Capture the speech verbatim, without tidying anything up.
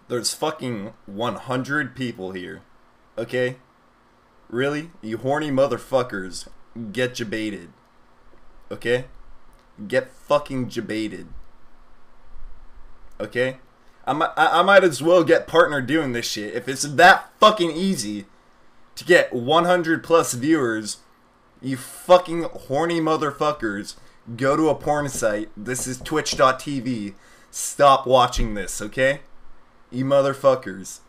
There's fucking one hundred people here. Okay? Really? You horny motherfuckers. Get jebaited. Okay? Get fucking jebaited. Okay? I might, I, I might as well get partner doing this shit. If it's that fucking easy to get one hundred plus viewers, you fucking horny motherfuckers, go to a porn site. This is twitch dot t v. Stop watching this, okay? You motherfuckers.